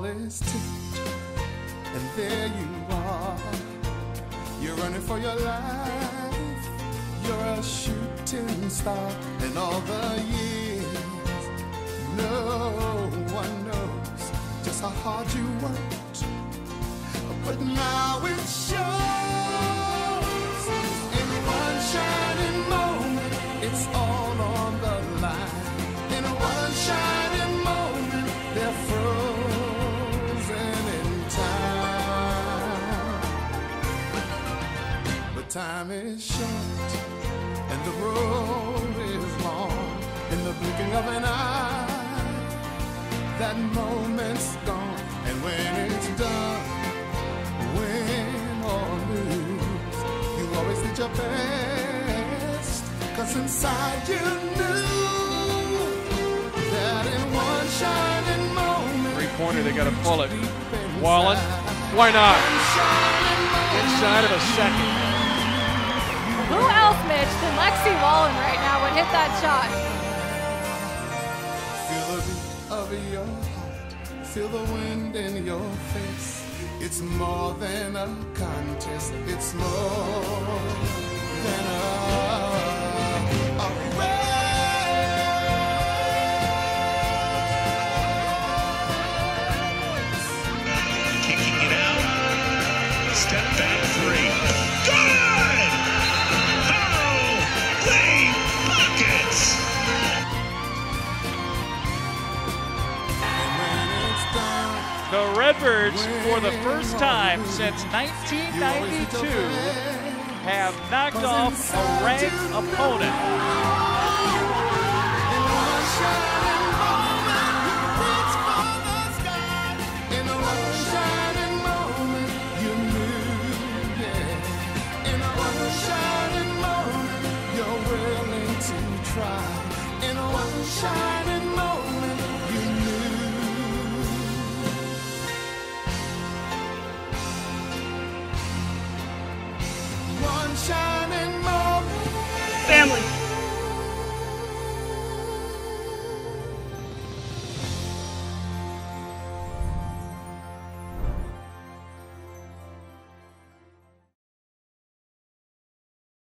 ball is tipped, and there you are. You're running for your life. You're a shooting star. And all the years, no one knows just how hard you worked. But now it shows. In one shining moment, it's all on the line. In one shining moment, they're frozen in time. But time is short, and the road is long. In the blinking of an eye, that moment's gone. And when it's done, win or lose, you always did your best. 'Cause inside you knew that in one shining moment. Three-pointer, they got to pull it. Wallen, why not? Inside of a second. Who else, Mitch, than Lexi Wallen right now would hit that shot? Feel the beat of your heart, feel the wind in your face. It's more than a contest, it's more than a race. Kicking it out, step back three. Good! Holy buckets! And when it's done, The Redbirds, for the first time since 1992, have knocked off a ranked opponent. in one shining moment, you reach for the sky. In one shining moment, you knew, yeah. In one shining moment, you're willing to try. In one shining moment, you knew. One shining